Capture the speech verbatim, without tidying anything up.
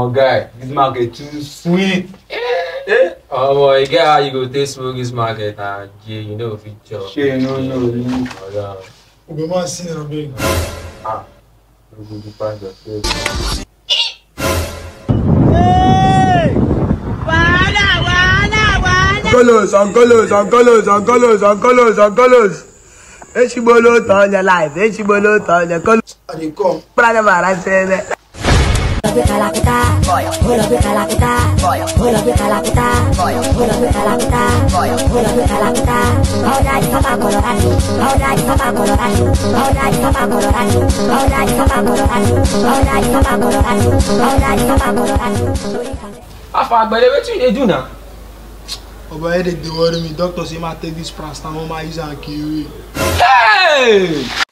my guy, this market too sweet. Eh? Oh boy, you get how you go taste smoke this market and yeah, you know if you chop. Shey, no, no, no. Oh, We go man see na big. Ah, no go do pass yourself. Colors, on colors, on colors, on colors, on colors, on colors. Eshibolo turn your life, Eshibolo turn your colors. I dey come. Brother, man, I say that. Pull up your calapita, pull up your calapita, pull up your calapita, pull up your calapita, pull up your calapita. All night, Papa Colorado, all night, Papa Colorado, all night, Papa Colorado, all night, Papa Colorado, all night, Papa Colorado, all night, Papa Colorado. how far, but what you dey do now? Oh boy, headache dey worry me. Doctor say ma take this paracetamol, ma use am kill you. Hey!